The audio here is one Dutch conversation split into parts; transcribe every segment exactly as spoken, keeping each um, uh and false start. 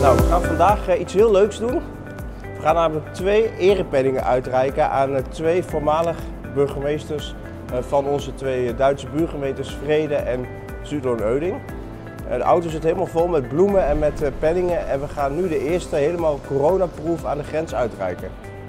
Nou, we gaan vandaag uh, iets heel leuks doen. We gaan namelijk twee erepenningen uitreiken aan uh, twee voormalig burgemeesters uh, van onze twee Duitse buurgemeentes Vrede en Zuidloon-Euding. Uh, de auto zit helemaal vol met bloemen en met uh, penningen en we gaan nu de eerste helemaal coronaproof aan de grens uitreiken.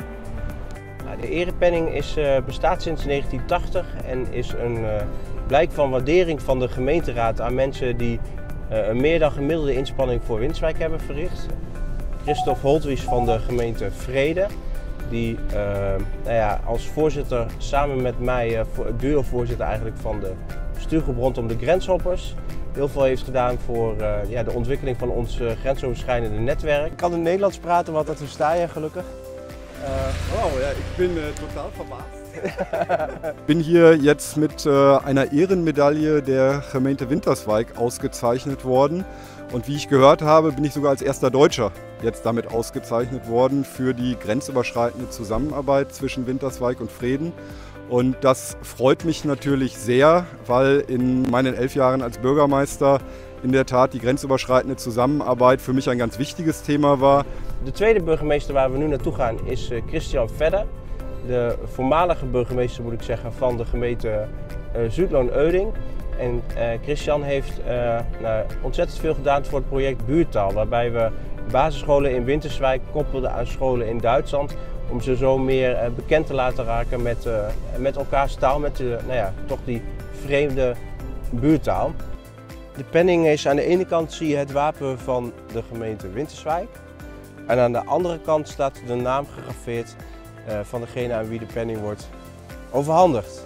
Nou, de erepenning is, uh, bestaat sinds negentien tachtig en is een uh, blijk van waardering van de gemeenteraad aan mensen die uh, een meer dan gemiddelde inspanning voor Winterswijk hebben verricht. Christophe Holtwies van de gemeente Vrede, die uh, nou ja, als voorzitter samen met mij, uh, duo-voorzitter eigenlijk van de stuurgroep rondom de grenshoppers, heel veel heeft gedaan voor uh, ja, de ontwikkeling van ons uh, grensoverschrijdende netwerk. Ik kan in Nederlands praten, want dat versta je gelukkig. Uh, wow, ja, ich bin äh, total verbaasd. Ich bin hier jetzt mit äh, einer Ehrenmedaille der Gemeente Winterswijk ausgezeichnet worden. Und wie ich gehört habe, bin ich sogar als erster Deutscher jetzt damit ausgezeichnet worden für die grenzüberschreitende Zusammenarbeit zwischen Winterswijk und Vreden. Und das freut mich natürlich sehr, weil in meinen elf Jahren als Bürgermeister in der Tat die grenzüberschreitende Zusammenarbeit für mich ein ganz wichtiges Thema war. De tweede burgemeester waar we nu naartoe gaan is Christian Vedder, de voormalige burgemeester moet ik zeggen van de gemeente uh, Zuidloon-Euding. En uh, Christian heeft uh, nou, ontzettend veel gedaan voor het project Buurtaal, waarbij we basisscholen in Winterswijk koppelden aan scholen in Duitsland, om ze zo meer uh, bekend te laten raken met, uh, met elkaars taal, met uh, nou ja, toch die vreemde buurtaal. De penning is aan de ene kant zie je het wapen van de gemeente Winterswijk en aan de andere kant staat de naam gegraveerd uh, van degene aan wie de penning wordt overhandigd.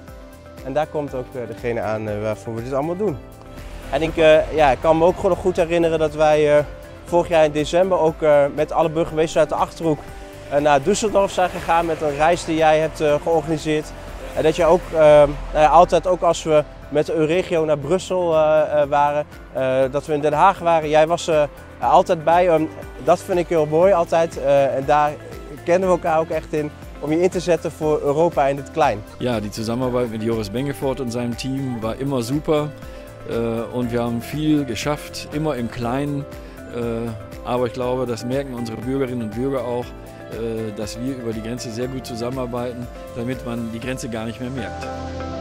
En daar komt ook uh, degene aan uh, waarvoor we dit allemaal doen. En ik, uh, ja, ik kan me ook gewoon nog goed herinneren dat wij uh, vorig jaar in december ook uh, met alle burgemeesters uit de Achterhoek uh, naar Düsseldorf zijn gegaan met een reis die jij hebt uh, georganiseerd. En dat je ook uh, nou ja, altijd, ook als we met de Euregio naar Brussel uh, uh, waren, uh, dat we in Den Haag waren, jij was er uh, altijd bij. Um, dat vind ik heel mooi altijd uh, en daar kennen we elkaar ook echt in, om je in te zetten voor Europa in het klein. Ja, die Zusammenarbeit mit Joris Bengefort und seinem Team war immer super äh, und wir haben viel geschafft, immer im Kleinen. Äh, aber ich glaube, das merken unsere Bürgerinnen und Bürger auch, äh, dass wir über die Grenze sehr gut zusammenarbeiten, damit man die Grenze gar nicht mehr merkt.